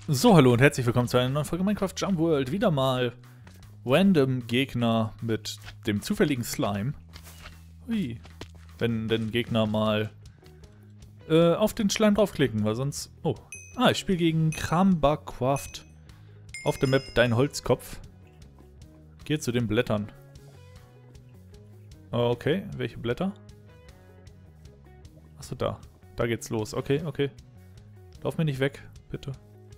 So, hallo und herzlich willkommen zu einer neuen Folge Minecraft Jump World. Wieder mal random Gegner mit dem zufälligen Slime. Hui. Wenn denn Gegner mal auf den Slime draufklicken, weil sonst... Oh. Ich spiele gegen Krambakraft auf der Map Dein Holzkopf. Geh zu den Blättern. Okay, welche Blätter? Achso, da. Da geht's los. Okay, okay. Lauf mir nicht weg, bitte.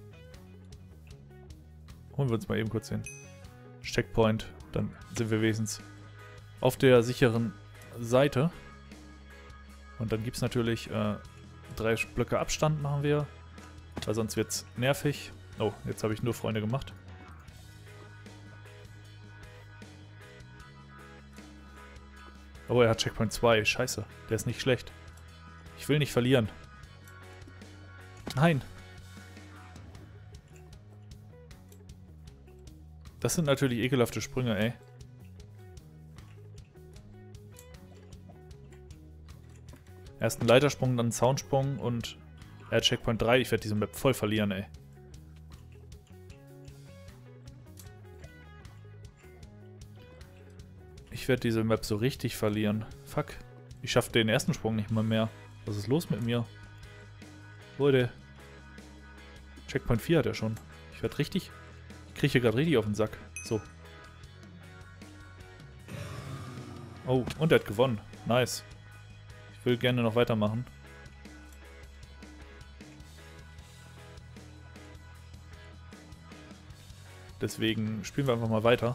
Holen wir uns mal eben kurz den Checkpoint. Dann sind wir wenigstens auf der sicheren Seite. Und dann gibt es natürlich 3 Blöcke Abstand machen wir. Weil sonst wird es nervig. Oh, jetzt habe ich nur Freunde gemacht. Oh, er hat Checkpoint 2. Scheiße, der ist nicht schlecht. Ich will nicht verlieren. Nein. Das sind natürlich ekelhafte Sprünge, ey. Erst ein Leitersprung, dann ein Soundsprung und er hat Checkpoint 3. Ich werde diese Map voll verlieren, ey. Ich werde diese Map so richtig verlieren. Fuck. Ich schaffe den ersten Sprung nicht mal mehr. Was ist los mit mir? Leute. Checkpoint 4 hat er schon. Ich werde richtig... Ich kriege hier gerade richtig auf den Sack. So. Oh, und er hat gewonnen. Nice. Ich will gerne noch weitermachen. Deswegen spielen wir einfach mal weiter.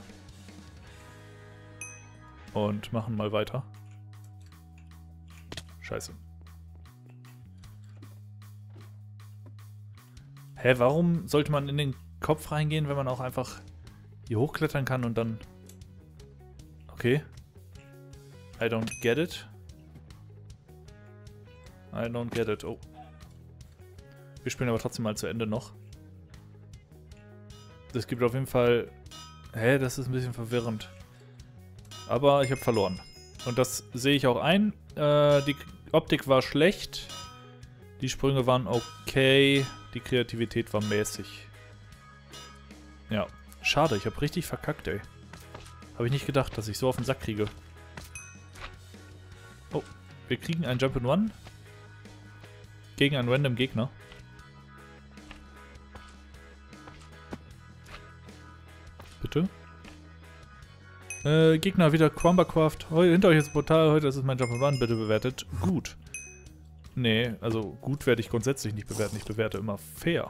Und machen mal weiter. Scheiße. Hä, warum sollte man in den Kopf reingehen, wenn man auch einfach hier hochklettern kann und dann... Okay. I don't get it. I don't get it. Oh. Wir spielen aber trotzdem mal zu Ende noch. Das gibt auf jeden Fall... Hä, das ist ein bisschen verwirrend. Aber ich habe verloren. Und das sehe ich auch ein. Die Optik war schlecht. Die Sprünge waren okay. Die Kreativität war mäßig. Ja. Schade, ich habe richtig verkackt, ey. Habe ich nicht gedacht, dass ich so auf den Sack kriege. Oh, wir kriegen einen Jump in One. Gegen einen random Gegner. Bitte? Gegner wieder Krambakraft. Hinter euch ist ein Portal, heute ist es mein Jump in One. Bitte bewertet gut. Nee, also gut werde ich grundsätzlich nicht bewerten. Ich bewerte immer fair.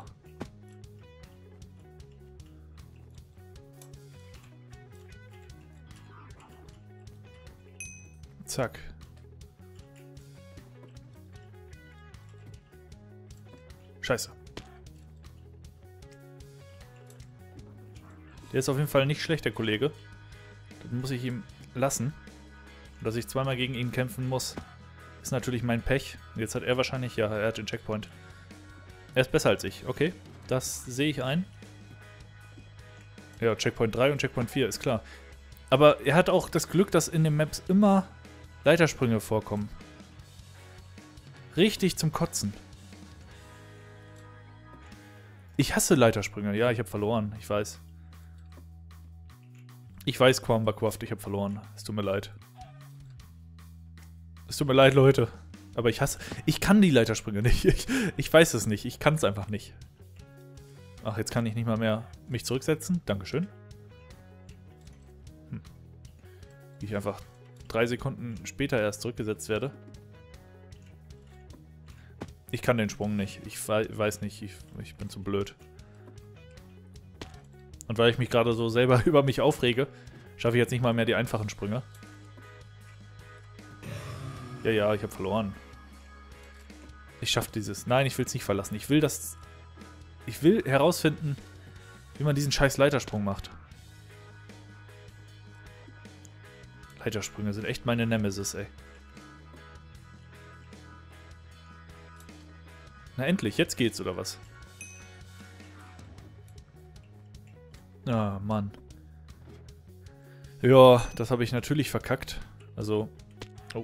Zack. Scheiße. Der ist auf jeden Fall nicht schlecht, der Kollege. Das muss ich ihm lassen. Und dass ich zweimal gegen ihn kämpfen muss, ist natürlich mein Pech. Und jetzt hat er wahrscheinlich... Ja, er hat den Checkpoint. Er ist besser als ich. Okay, das sehe ich ein. Ja, Checkpoint 3 und Checkpoint 4, ist klar. Aber er hat auch das Glück, dass in den Maps immer Leitersprünge vorkommen. Richtig zum Kotzen. Ich hasse Leitersprünge. Ja, ich habe verloren. Ich weiß. Ich weiß, Krambakraft, ich habe verloren. Es tut mir leid. Es tut mir leid, Leute. Aber ich hasse... Ich kann die Leitersprünge nicht. Ich weiß es nicht. Ich kann es einfach nicht. Ach, jetzt kann ich nicht mal mehr mich zurücksetzen. Dankeschön. Wie ich einfach 3 Sekunden später erst zurückgesetzt werde. Ich kann den Sprung nicht. Ich weiß nicht. Ich bin zu blöd. Und weil ich mich gerade so selber über mich aufrege, schaffe ich jetzt nicht mal mehr die einfachen Sprünge. Ja, ich habe verloren. Ich schaffe dieses... Nein, ich will es nicht verlassen. Ich will das... Ich will herausfinden, wie man diesen scheiß Leitersprung macht. Leitersprünge sind echt meine Nemesis, ey. Na endlich, jetzt geht's, oder was? Ah, Mann. Ja, das habe ich natürlich verkackt. Also... Oh.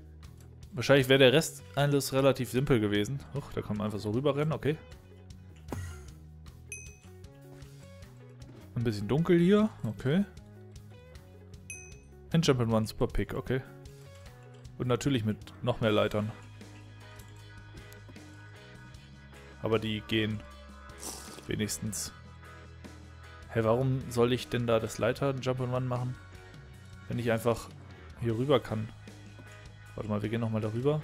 Wahrscheinlich wäre der Rest alles relativ simpel gewesen. Da kann man einfach so rüberrennen, okay. Ein bisschen dunkel hier. Okay. Ein Jump'n'Run Super Pick. Okay. Und natürlich mit noch mehr Leitern. Aber die gehen wenigstens. Hä, warum soll ich denn da das Leiter Jump'n'Run machen? Wenn ich einfach hier rüber kann. Warte mal, wir gehen nochmal darüber.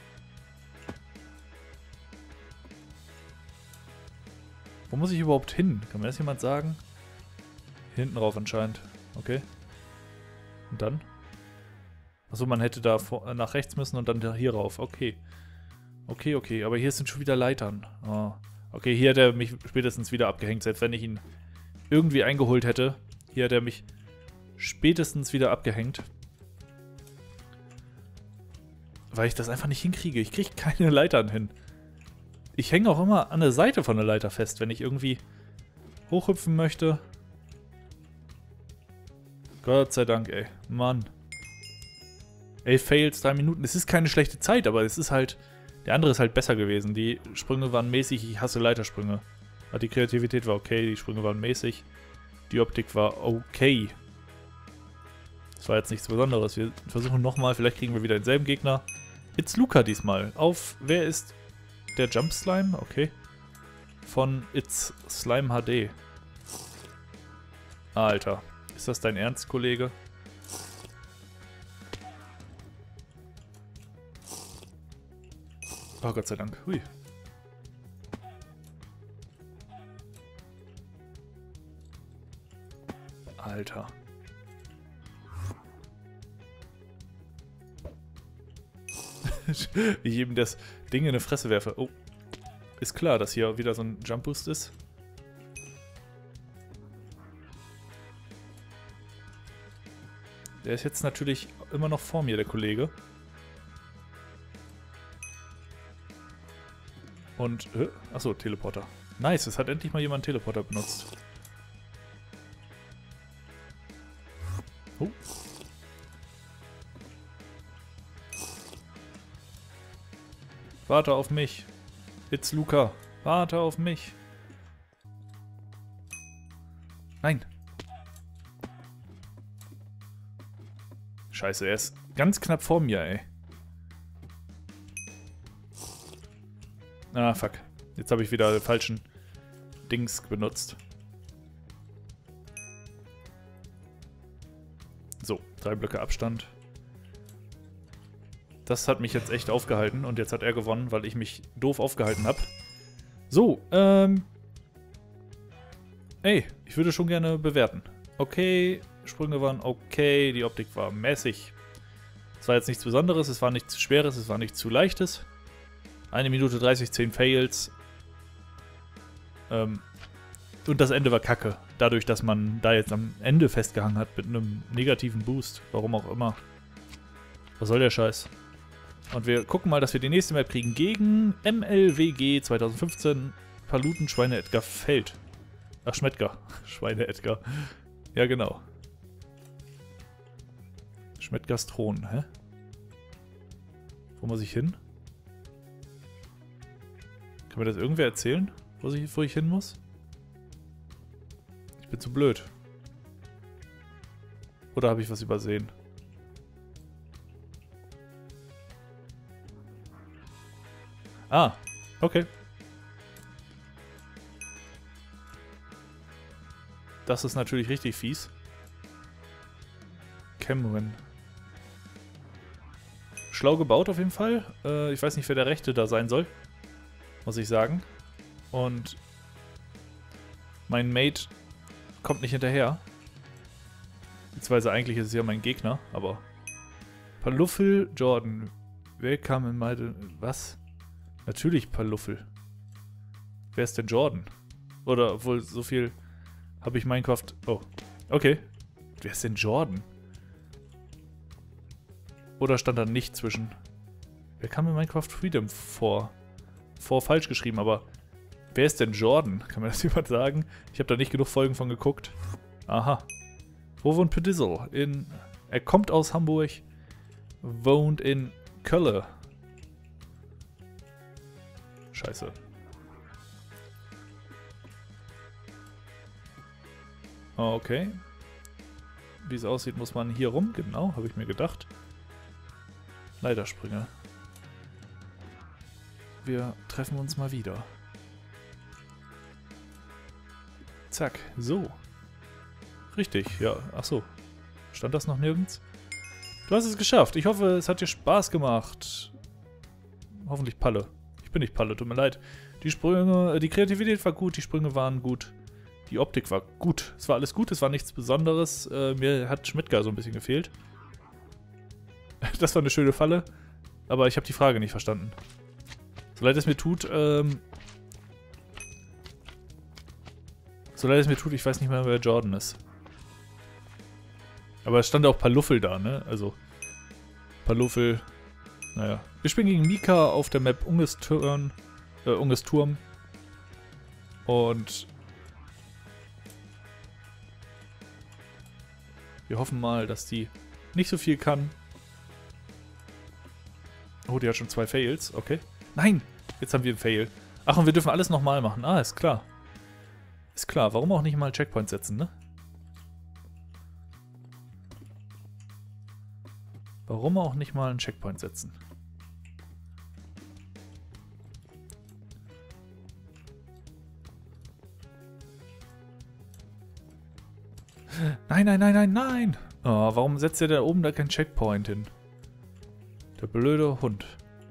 Wo muss ich überhaupt hin? Kann mir das jemand sagen? Hier hinten rauf anscheinend. Okay. Und dann? Achso, man hätte da nach rechts müssen und dann hier rauf. Okay. Okay, okay. Aber hier sind schon wieder Leitern. Oh. Okay, hier hätte er mich spätestens wieder abgehängt. Selbst wenn ich ihn irgendwie eingeholt hätte. Hier hat er mich spätestens wieder abgehängt. Weil ich das einfach nicht hinkriege. Ich kriege keine Leitern hin. Ich hänge auch immer an der Seite von der Leiter fest, wenn ich irgendwie hochhüpfen möchte. Gott sei Dank, ey. Mann. 11 Fails, 3 Minuten. Es ist keine schlechte Zeit, aber es ist halt... Der andere ist halt besser gewesen. Die Sprünge waren mäßig. Ich hasse Leitersprünge. Aber die Kreativität war okay. Die Sprünge waren mäßig. Die Optik war okay. Das war jetzt nichts Besonderes. Wir versuchen nochmal. Vielleicht kriegen wir wieder denselben Gegner. It's Luca diesmal. Auf... Wer ist... Der Jump Slime, okay. Von It's Slime HD. Alter, ist das dein Ernst, Kollege? Oh, Gott sei Dank. Hui. Alter. Wie ich eben das Ding in eine Fresse werfe. Oh. Ist klar, dass hier wieder so ein Jump Boost ist. Der ist jetzt natürlich immer noch vor mir, der Kollege. Und, achso, Teleporter. Nice, es hat endlich mal jemand einen Teleporter benutzt. Oh. Warte auf mich. It's Luca. Warte auf mich. Nein. Scheiße, er ist ganz knapp vor mir, ey. Ah, fuck. Jetzt habe ich wieder den falschen Dings benutzt. So, 3 Blöcke Abstand. Das hat mich jetzt echt aufgehalten und jetzt hat er gewonnen, weil ich mich doof aufgehalten habe. So, ey, ich würde schon gerne bewerten. Okay, Sprünge waren okay, die Optik war mäßig. Es war jetzt nichts Besonderes, es war nichts Schweres, es war nichts zu Leichtes. 1 Minute 30, 10 Fails. Und das Ende war kacke. Dadurch, dass man da jetzt am Ende festgehangen hat mit einem negativen Boost. Warum auch immer. Was soll der Scheiß? Und wir gucken mal, dass wir die nächste Map kriegen gegen MLWG 2015 Paluten Schweine Edgar Feld. Ach, Schmettger. Schweine Edgar. Ja, genau. Schmettgers Thron, hä? Wo muss ich hin? Kann mir das irgendwer erzählen, wo ich hin muss? Ich bin zu blöd. Oder habe ich was übersehen? Ah, okay. Das ist natürlich richtig fies. Cameron. Schlau gebaut auf jeden Fall. Ich weiß nicht, wer der Rechte da sein soll. Muss ich sagen. Und mein Mate kommt nicht hinterher. Beziehungsweise eigentlich ist es ja mein Gegner, aber... Paluffel Jordan. Wer kam in meine... Was? Natürlich Paluffel. Wer ist denn Jordan? Oder obwohl so viel habe ich Minecraft... Oh, okay. Wer ist denn Jordan? Oder stand da nicht zwischen? Wer kam in Minecraft Freedom vor? Falsch geschrieben, aber wer ist denn Jordan? Kann mir das jemand sagen? Ich habe da nicht genug Folgen von geguckt. Aha. Wo wohnt Pedizzle? Er kommt aus Hamburg, wohnt in Köln. Scheiße. Okay. Wie es aussieht, muss man hier rum. Genau, habe ich mir gedacht. Leitersprünge. Wir treffen uns mal wieder. Zack, so. Richtig, ja. Ach so. Stand das noch nirgends? Du hast es geschafft. Ich hoffe, es hat dir Spaß gemacht. Hoffentlich Palle. Ich bin nicht Palle, tut mir leid. Die Sprünge, die Kreativität war gut, die Sprünge waren gut. Die Optik war gut. Es war alles gut, es war nichts Besonderes. Mir hat Schmidtgar so ein bisschen gefehlt. Das war eine schöne Falle. Aber ich habe die Frage nicht verstanden. So leid es mir tut, ich weiß nicht mehr, wer Jordan ist. Aber es stand auch Paluffel da, ne? Also, Paluffel, naja. Wir spielen gegen Mika auf der Map Ungesturm. Und wir hoffen mal, dass die nicht so viel kann. Oh, die hat schon 2 Fails, okay. Nein, jetzt haben wir einen Fail. Ach, und wir dürfen alles nochmal machen. Ah, ist klar. Ist klar, warum auch nicht mal Checkpoint setzen, ne? Warum auch nicht mal einen Checkpoint setzen? Nein, nein, nein, nein, nein! Oh, warum setzt ihr da oben da keinen Checkpoint hin? Der blöde Hund.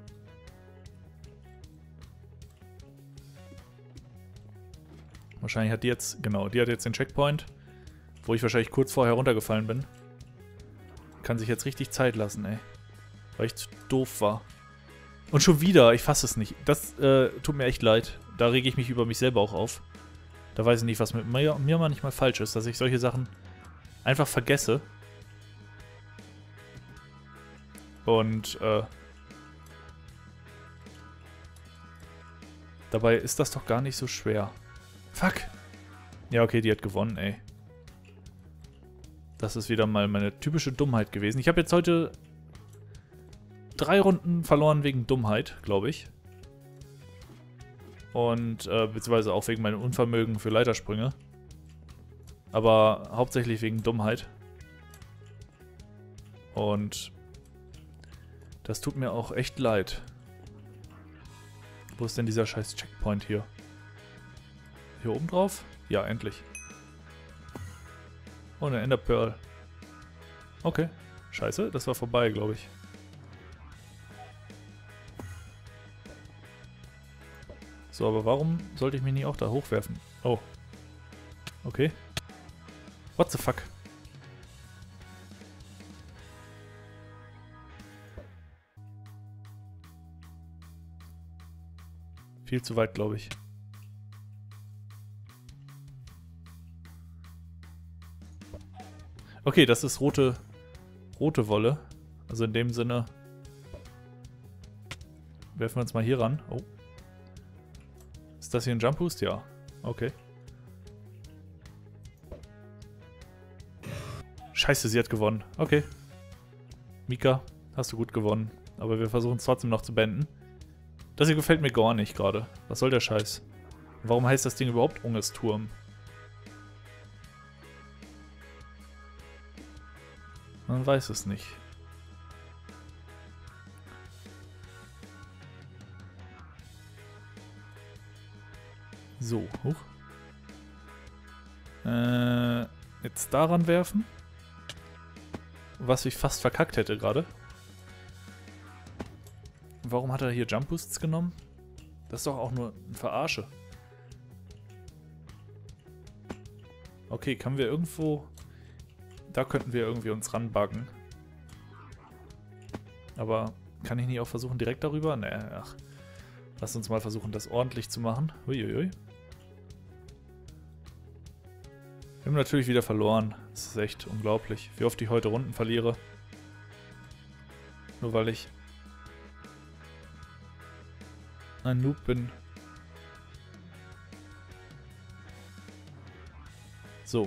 Wahrscheinlich hat die jetzt, genau, die hat jetzt den Checkpoint, wo ich wahrscheinlich kurz vorher runtergefallen bin. Kann sich jetzt richtig Zeit lassen, ey. Weil ich zu doof war. Und schon wieder, ich fasse es nicht. Das tut mir echt leid. Da rege ich mich über mich selber auch auf. Da weiß ich nicht, was mit mir manchmal falsch ist, dass ich solche Sachen einfach vergesse. Und dabei ist das doch gar nicht so schwer. Fuck. Ja, okay, die hat gewonnen, ey. Das ist wieder mal meine typische Dummheit gewesen. Ich habe jetzt heute 3 Runden verloren wegen Dummheit, glaube ich. Und, beziehungsweise auch wegen meinem Unvermögen für Leitersprünge. Aber hauptsächlich wegen Dummheit. Und das tut mir auch echt leid. Wo ist denn dieser scheiß Checkpoint hier? Hier oben drauf? Ja, endlich. Oh, eine Ender Pearl. Okay. Scheiße, das war vorbei, glaube ich. So, aber warum sollte ich mich nicht auch da hochwerfen? Oh. Okay. What the fuck? Viel zu weit, glaube ich. Okay, das ist rote Wolle. Also in dem Sinne werfen wir uns mal hier ran. Oh. Ist das hier ein Jump Boost? Ja. Okay. Scheiße, sie hat gewonnen. Okay. Mika, hast du gut gewonnen. Aber wir versuchen es trotzdem noch zu beenden. Das hier gefällt mir gar nicht gerade. Was soll der Scheiß? Warum heißt das Ding überhaupt Ungesturm? Man weiß es nicht. So, hoch. Jetzt daran werfen. Was ich fast verkackt hätte gerade. Warum hat er hier Jump Boosts genommen? Das ist doch auch nur ein Verarsche. Okay, können wir irgendwo... Da könnten wir irgendwie uns ranbuggen. Aber kann ich nicht auch versuchen direkt darüber? Nee, ach. Lass uns mal versuchen, das ordentlich zu machen. Uiuiui. Wir haben natürlich wieder verloren. Das ist echt unglaublich, wie oft ich heute Runden verliere. Nur weil ich ein Noob bin. So.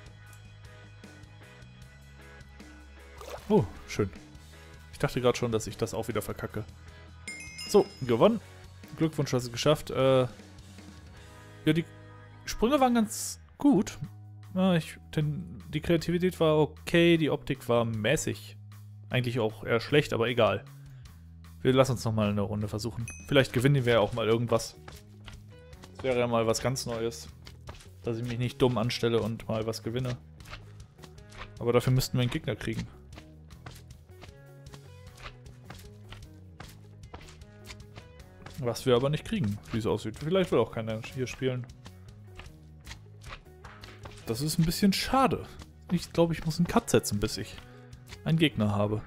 Oh, schön. Ich dachte gerade schon, dass ich das auch wieder verkacke. So, gewonnen. Glückwunsch, hast du es geschafft. Ja, die Sprünge waren ganz gut. Die Kreativität war okay, die Optik war mäßig. Eigentlich auch eher schlecht, aber egal. Wir lassen uns nochmal eine Runde versuchen. Vielleicht gewinnen wir ja auch mal irgendwas. Das wäre ja mal was ganz Neues. Dass ich mich nicht dumm anstelle und mal was gewinne. Aber dafür müssten wir einen Gegner kriegen. Was wir aber nicht kriegen, wie es aussieht. Vielleicht will auch keiner hier spielen. Das ist ein bisschen schade. Ich glaube, ich muss einen Cut setzen, bis ich einen Gegner habe.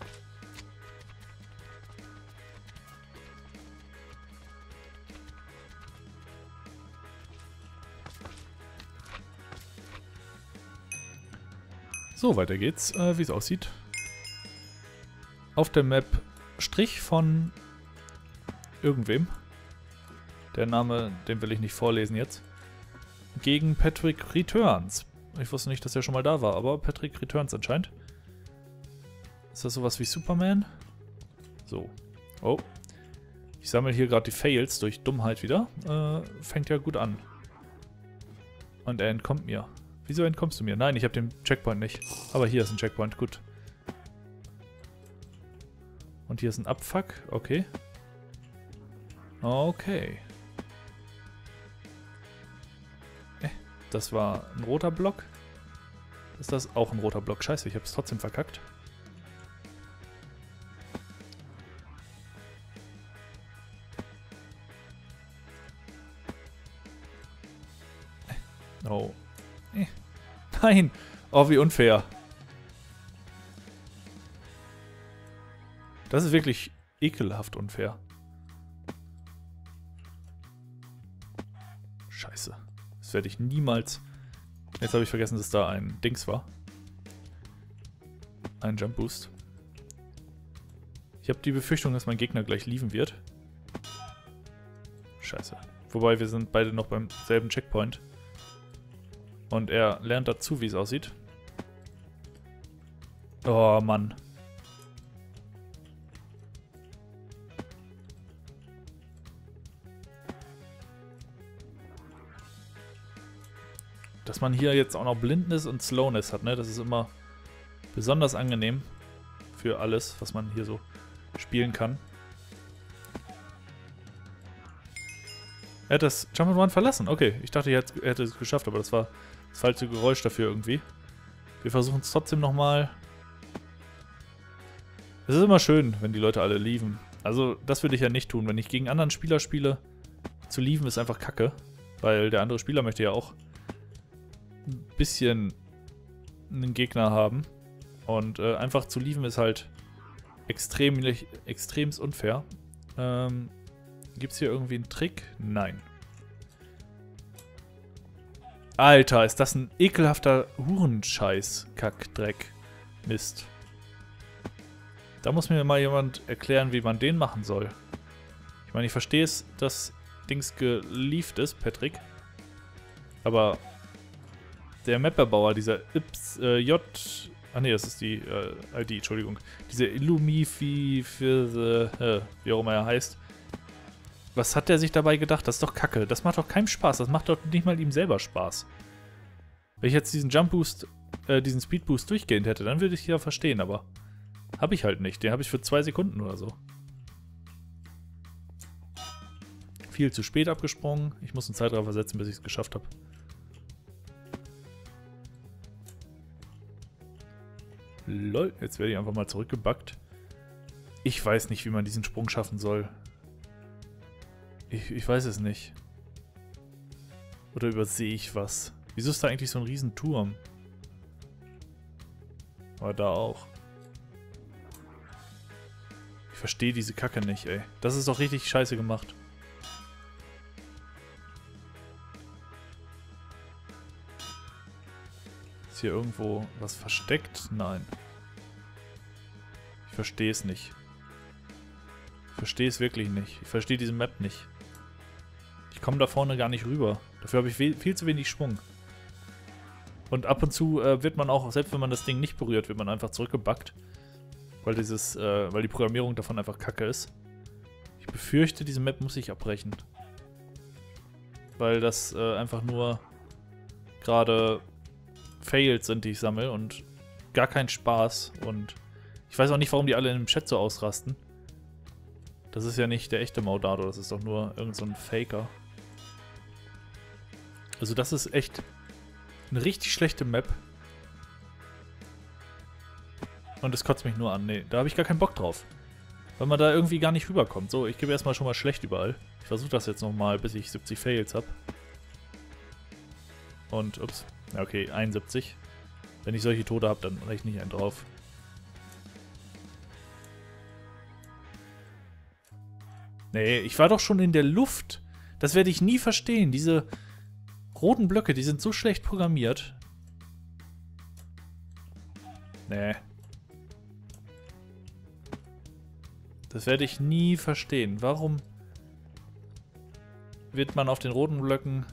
So, weiter geht's, wie es aussieht. Auf der Map Strich von irgendwem. Der Name, den will ich nicht vorlesen jetzt. Gegen Patrick Returns. Ich wusste nicht, dass er schon mal da war, aber Patrick Returns anscheinend. Ist das sowas wie Superman? So. Oh. Ich sammle hier gerade die Fails durch Dummheit wieder. Fängt ja gut an. Und er entkommt mir. Wieso entkommst du mir? Nein, ich habe den Checkpoint nicht. Aber hier ist ein Checkpoint, gut. Und hier ist ein Abfuck, okay. Okay. Das war ein roter Block. Ist das auch ein roter Block? Scheiße, ich habe es trotzdem verkackt. Oh. Nein! Oh, wie unfair. Das ist wirklich ekelhaft unfair. Scheiße. Das werde ich niemals... Jetzt habe ich vergessen, dass da ein Dings war. Ein Jump Boost. Ich habe die Befürchtung, dass mein Gegner gleich lieven wird. Scheiße. Wobei, wir sind beide noch beim selben Checkpoint. Und er lernt dazu, wie es aussieht. Oh, Mann. Dass man hier jetzt auch noch Blindness und Slowness hat, ne? Das ist immer besonders angenehm für alles, was man hier so spielen kann. Er hat das Jump'n'Run verlassen. Okay, ich dachte, er hätte es geschafft, aber das war das falsche Geräusch dafür irgendwie. Wir versuchen es trotzdem nochmal. Es ist immer schön, wenn die Leute alle lieven. Also, das würde ich ja nicht tun. Wenn ich gegen anderen Spieler spiele, zu lieven ist einfach Kacke. Weil der andere Spieler möchte ja auch ein bisschen einen Gegner haben. Und einfach zu lieven ist halt extremst unfair. Gibt es hier irgendwie einen Trick? Nein. Alter, ist das ein ekelhafter Hurenscheiß, Kackdreck, Mist. Da muss mir mal jemand erklären, wie man den machen soll. Ich meine, ich verstehe es, dass Dings gelieft ist, Patrick. Aber der Mapperbauer, dieser J... Ah ne, das ist die ID, Entschuldigung. Dieser Illumifi für wie auch immer er heißt. Was hat der sich dabei gedacht? Das ist doch Kacke. Das macht doch keinem Spaß. Das macht doch nicht mal ihm selber Spaß. Wenn ich jetzt diesen Jump Boost, diesen Speed Boost durchgehend hätte, dann würde ich ja verstehen, aber habe ich halt nicht. Den habe ich für 2 Sekunden oder so. Viel zu spät abgesprungen. Ich muss einen Zeitraffer setzen, bis ich es geschafft habe. Lol, jetzt werde ich einfach mal zurückgebackt. Ich weiß nicht, wie man diesen Sprung schaffen soll. Ich weiß es nicht. Oder übersehe ich was? Wieso ist da eigentlich so ein Riesenturm? Aber da auch. Ich verstehe diese Kacke nicht, ey. Das ist doch richtig scheiße gemacht. Ist hier irgendwo was versteckt? Nein. Ich verstehe es nicht. Ich verstehe es wirklich nicht. Ich verstehe diese Map nicht. Ich komme da vorne gar nicht rüber. Dafür habe ich viel zu wenig Schwung. Und ab und zu wird man auch, selbst wenn man das Ding nicht berührt, wird man einfach zurückgebackt. Weil weil die Programmierung davon einfach kacke ist. Ich befürchte, diese Map muss ich abbrechen. Weil das einfach nur gerade Fails sind, die ich sammle und gar keinen Spaß. Und ich weiß auch nicht, warum die alle im Chat so ausrasten. Das ist ja nicht der echte Maudado, das ist doch nur irgend so ein Faker. Also das ist echt eine richtig schlechte Map. Und es kotzt mich nur an. Nee, da habe ich gar keinen Bock drauf. Weil man da irgendwie gar nicht rüberkommt. So, ich gebe erstmal schon mal schlecht überall. Ich versuche das jetzt nochmal, bis ich 70 Fails habe. Und, ups. Ja, okay, 71. Wenn ich solche Tode habe, dann reiche ich nicht einen drauf. Nee, ich war doch schon in der Luft. Das werde ich nie verstehen. Diese roten Blöcke, die sind so schlecht programmiert. Nee. Das werde ich nie verstehen. Warum wird man auf den roten Blöcken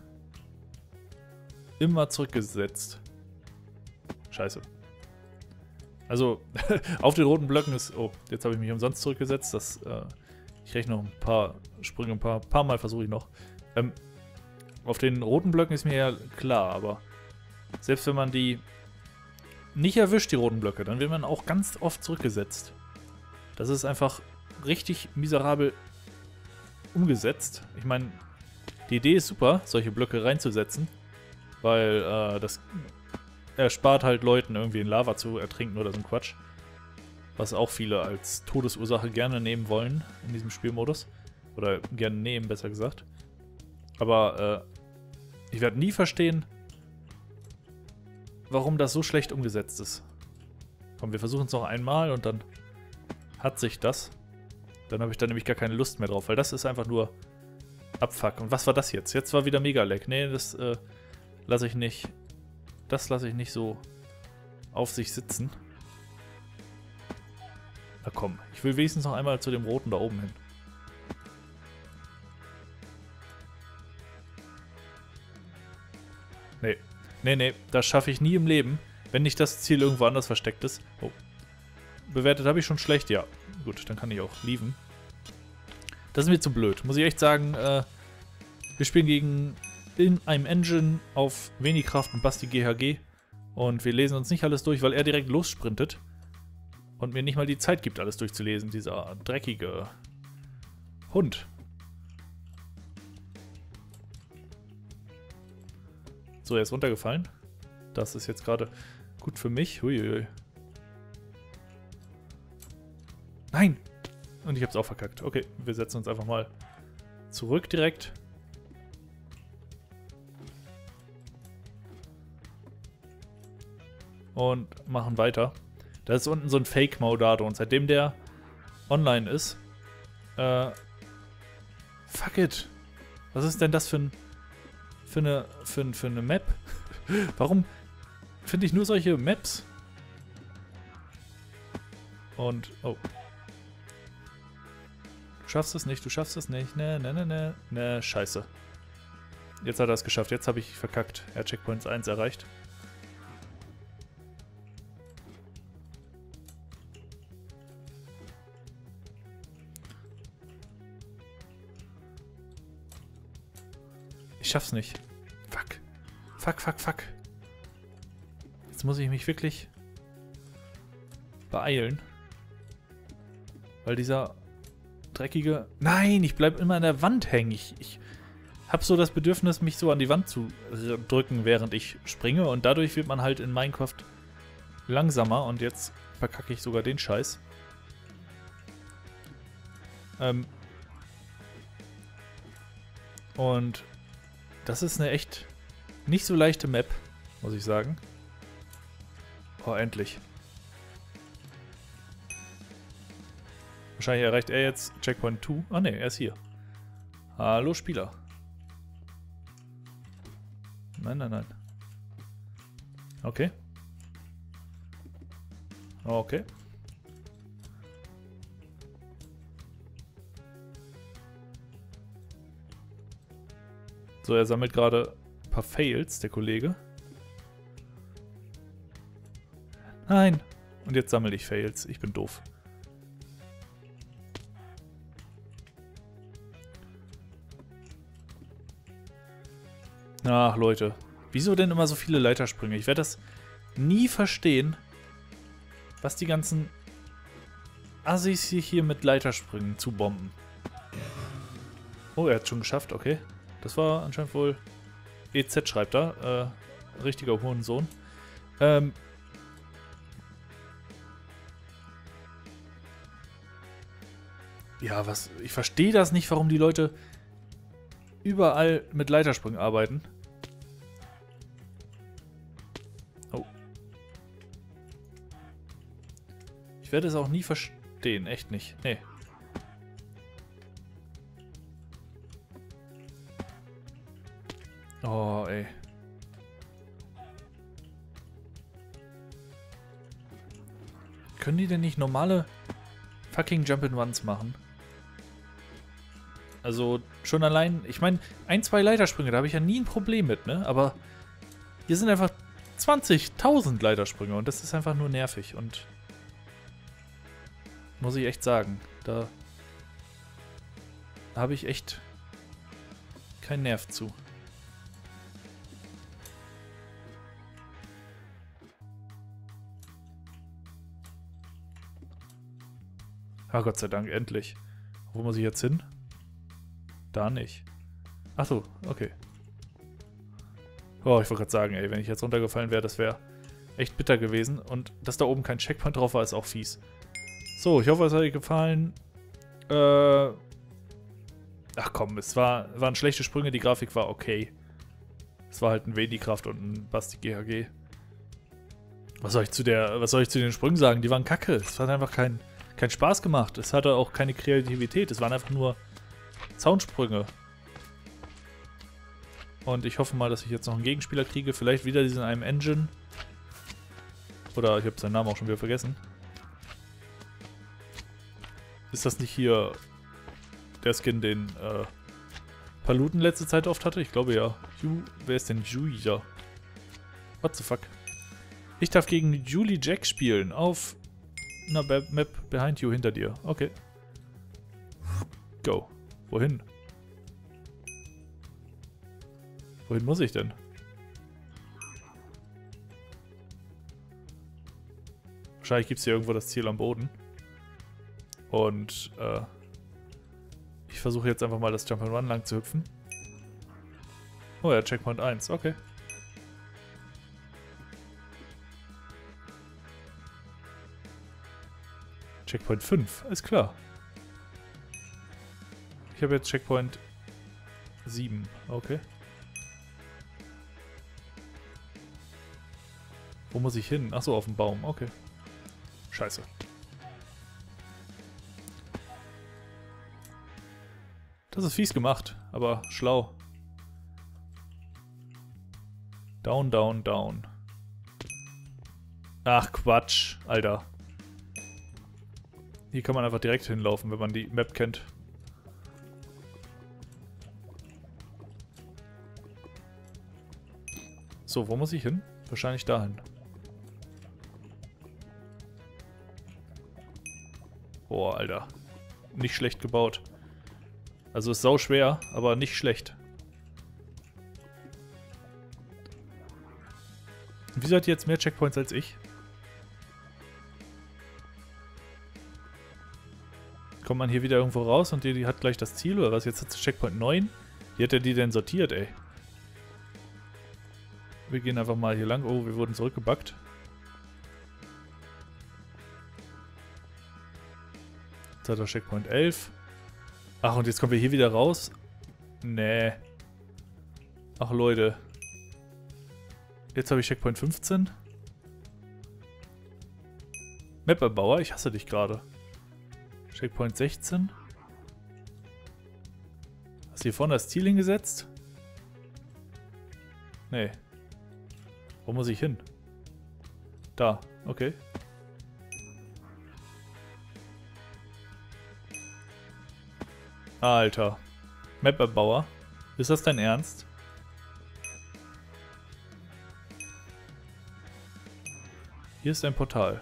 immer zurückgesetzt? Scheiße. Also, auf den roten Blöcken ist... Oh, jetzt habe ich mich umsonst zurückgesetzt. Das, ich rechne noch ein paar Sprünge, ein paar Mal versuche ich noch. Auf den roten Blöcken ist mir ja klar, aber selbst wenn man die nicht erwischt, die roten Blöcke, dann wird man auch ganz oft zurückgesetzt. Das ist einfach richtig miserabel umgesetzt. Ich meine, die Idee ist super, solche Blöcke reinzusetzen, weil das erspart halt Leuten irgendwie in Lava zu ertrinken oder so ein Quatsch. Was auch viele als Todesursache gerne nehmen wollen in diesem Spielmodus. Oder gerne nehmen, besser gesagt. Aber ich werde nie verstehen, warum das so schlecht umgesetzt ist. Komm, wir versuchen es noch einmal und dann hat sich das. Dann habe ich da nämlich gar keine Lust mehr drauf, weil das ist einfach nur Abfuck. Und was war das jetzt? Jetzt war wieder Mega-Lag. Nee, das lasse ich nicht. Das lasse ich nicht so auf sich sitzen. Na komm, ich will wenigstens noch einmal zu dem Roten da oben hin. Nee. Nee, das schaffe ich nie im Leben, wenn nicht das Ziel irgendwo anders versteckt ist. Oh. Bewertet habe ich schon schlecht, ja. Gut, dann kann ich auch leaven. Das ist mir zu blöd. Muss ich echt sagen, wir spielen gegen in einem Engine auf wenig Kraft und Basti GHG. Und wir lesen uns nicht alles durch, weil er direkt lossprintet. Und mir nicht mal die Zeit gibt, alles durchzulesen. Dieser dreckige Hund. So, er ist runtergefallen. Das ist jetzt gerade gut für mich. Huiuiui. Nein! Und ich hab's auch verkackt. Okay, wir setzen uns einfach mal zurück direkt. Und machen weiter. Da ist unten so ein Fake-Maudado. Und seitdem der online ist... fuck it. Was ist denn das für eine Map? Warum finde ich nur solche Maps? Und... Oh. Du schaffst es nicht, du schaffst es nicht. Ne, scheiße. Jetzt hat er es geschafft. Jetzt habe ich verkackt. Er hat Checkpoint 1 erreicht. Ich schaff's nicht. Fuck. Fuck. Jetzt muss ich mich wirklich beeilen. Weil dieser dreckige... Nein, ich bleib immer an der Wand hängen. Ich habe so das Bedürfnis, mich so an die Wand zu drücken, während ich springe. Und dadurch wird man halt in Minecraft langsamer. Und jetzt verkacke ich sogar den Scheiß. Und das ist eine echt nicht so leichte Map, muss ich sagen. Oh, endlich. Wahrscheinlich erreicht er jetzt Checkpoint 2. Ah ne, er ist hier. Hallo Spieler. Nein. Okay. Okay. So, er sammelt gerade ein paar Fails, der Kollege. Nein. Und jetzt sammle ich Fails. Ich bin doof. Ach, Leute. Wieso denn immer so viele Leitersprünge? Ich werde das nie verstehen, was die ganzen Assis hier mit Leitersprüngen zu bomben. Oh, er hat es schon geschafft, okay. Das war anscheinend wohl... EZ schreibt da. Richtiger Hurensohn. Ja, was... Ich verstehe das nicht, warum die Leute überall mit Leitersprüngen arbeiten. Oh. Ich werde es auch nie verstehen, echt nicht. Nee. Oh, ey. Können die denn nicht normale fucking Jump-and-Runs machen? Also, schon allein... Ich meine, 1, 2 Leitersprünge, da habe ich ja nie ein Problem mit, ne? Aber hier sind einfach 20.000 Leitersprünge und das ist einfach nur nervig und... Muss ich echt sagen, da habe ich echt keinen Nerv zu. Ah, Gott sei Dank, endlich. Wo muss ich jetzt hin? Da nicht. Ach so, okay. Oh, ich wollte gerade sagen, ey, wenn ich jetzt runtergefallen wäre, das wäre echt bitter gewesen. Und dass da oben kein Checkpoint drauf war, ist auch fies. So, ich hoffe, es hat euch gefallen. Ach komm, es waren schlechte Sprünge, die Grafik war okay. Es war halt ein Vedi-Kraft und ein Basti GHG. Was soll ich zu den Sprüngen sagen? Die waren kacke. Es hat einfach keinen Spaß gemacht. Es hatte auch keine Kreativität. Es waren einfach nur Soundsprünge. Und ich hoffe mal, dass ich jetzt noch einen Gegenspieler kriege. Vielleicht wieder diesen einem Engine. Oder ich habe seinen Namen auch schon wieder vergessen. Ist das nicht hier der Skin, den Paluten letzte Zeit oft hatte? Ich glaube ja. Wer ist denn Julia? What the fuck? Ich darf gegen Julie Jack spielen auf einer Map behind you, hinter dir. Okay. Go. Wohin? Wohin muss ich denn? Wahrscheinlich gibt es hier irgendwo das Ziel am Boden. Und ich versuche jetzt einfach mal das Jump'n'Run lang zu hüpfen. Oh ja, Checkpoint 1, okay. Checkpoint 5, ist klar. Ich habe jetzt Checkpoint 7, okay. Wo muss ich hin? Achso, auf den Baum, okay. Scheiße. Das ist fies gemacht, aber schlau. Down, down, down. Ach, Quatsch, Alter. Hier kann man einfach direkt hinlaufen, wenn man die Map kennt. So, wo muss ich hin? Wahrscheinlich dahin. Boah, Alter. Nicht schlecht gebaut. Also ist sau schwer, aber nicht schlecht. Wieso hat die jetzt mehr Checkpoints als ich? Kommt man hier wieder irgendwo raus und die hat gleich das Ziel oder was? Jetzt hat sie Checkpoint 9. Wie hat er die denn sortiert, ey? Wir gehen einfach mal hier lang. Oh, wir wurden zurückgebackt. Jetzt hat er Checkpoint 11. Ach, und jetzt kommen wir hier wieder raus? Nee. Ach, Leute. Jetzt habe ich Checkpoint 15. Map-Erbauer, ich hasse dich gerade. Checkpoint 16. Hast du hier vorne das Ziel hingesetzt? Nee. Wo muss ich hin? Da, okay. Alter. Map-Erbauer. Ist das dein Ernst? Hier ist ein Portal.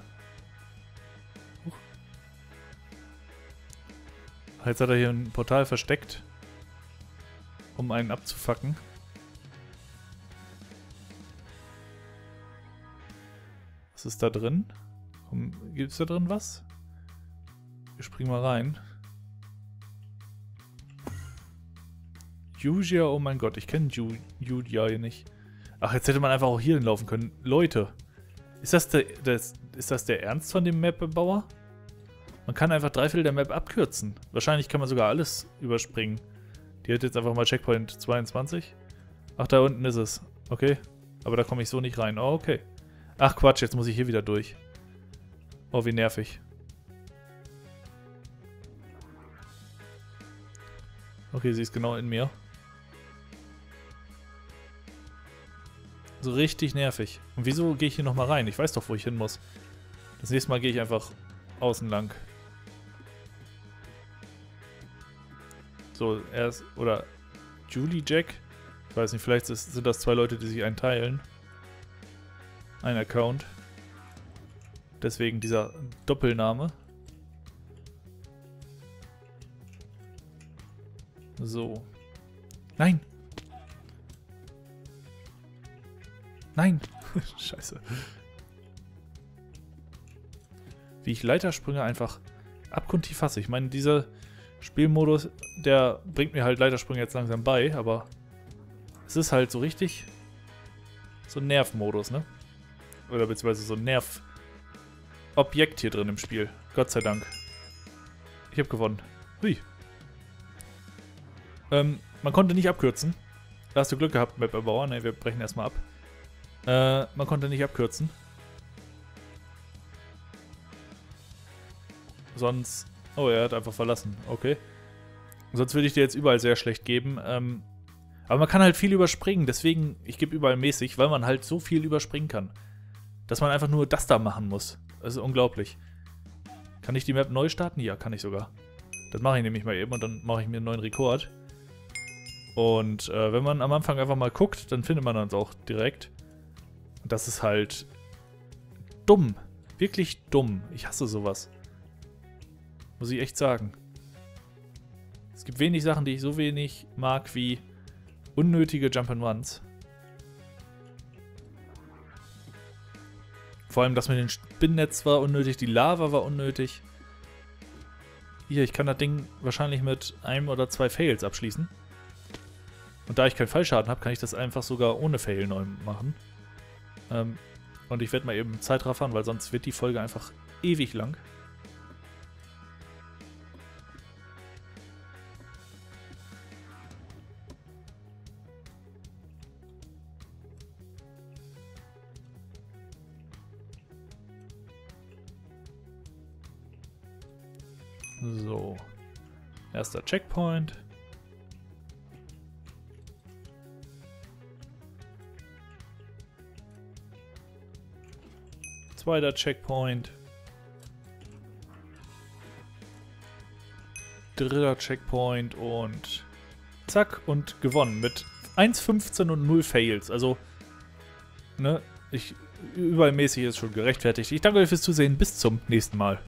Jetzt hat er hier ein Portal versteckt, um einen abzufacken. Was ist da drin? Gibt es da drin was? Wir springen mal rein. Julia, oh mein Gott, ich kenne Julia hier nicht. Ach, jetzt hätte man einfach auch hier hinlaufen können. Leute, ist das der Ernst von dem Map-Bauer? Man kann einfach 3/4 der Map abkürzen. Wahrscheinlich kann man sogar alles überspringen. Die hat jetzt einfach mal Checkpoint 22. Ach, da unten ist es. Okay. Aber da komme ich so nicht rein. Oh, okay. Ach, Quatsch, jetzt muss ich hier wieder durch. Oh, wie nervig. Okay, sie ist genau in mir. So richtig nervig. Und wieso gehe ich hier nochmal rein? Ich weiß doch, wo ich hin muss. Das nächste Mal gehe ich einfach außen lang. So, erst, oder Julie Jack? Ich weiß nicht, vielleicht sind das 2 Leute, die sich einen teilen. Ein Account. Deswegen dieser Doppelname. So. Nein! Nein! Scheiße. Wie ich Leitersprünge einfach abgrundtief hasse. Ich meine, dieser Spielmodus, der bringt mir halt Leitersprünge jetzt langsam bei, aber es ist halt so richtig so ein Nervmodus, ne? Oder beziehungsweise so ein Nervobjekt hier drin im Spiel. Gott sei Dank. Ich habe gewonnen. Hui. Man konnte nicht abkürzen. Da hast du Glück gehabt, Map-Erbauer. Ne, wir brechen erstmal ab. Man konnte nicht abkürzen. Sonst... Oh, er hat einfach verlassen. Okay. Sonst würde ich dir jetzt überall sehr schlecht geben. Aber man kann halt viel überspringen. Deswegen, ich gebe überall mäßig, weil man halt so viel überspringen kann. Dass man einfach nur das da machen muss. Das ist unglaublich. Kann ich die Map neu starten? Ja, kann ich sogar. Das mache ich nämlich mal eben und dann mache ich mir einen neuen Rekord. Und wenn man am Anfang einfach mal guckt, dann findet man uns auch direkt. Und das ist halt dumm. Wirklich dumm. Ich hasse sowas. Muss ich echt sagen. Es gibt wenig Sachen, die ich so wenig mag wie unnötige Jump'n'Runs. Vor allem das mit dem Spinnnetz war unnötig, die Lava war unnötig. Hier, ich kann das Ding wahrscheinlich mit 1 oder 2 Fails abschließen. Und da ich keinen Fallschaden habe, kann ich das einfach sogar ohne Fail neu machen. Und ich werde mal eben Zeit raffern, weil sonst wird die Folge einfach ewig lang. So. Erster Checkpoint. Zweiter Checkpoint. Dritter Checkpoint und zack und gewonnen mit 1,15 und 0 Fails. Also, ne, überall mäßig ist schon gerechtfertigt. Ich danke euch fürs Zusehen. Bis zum nächsten Mal.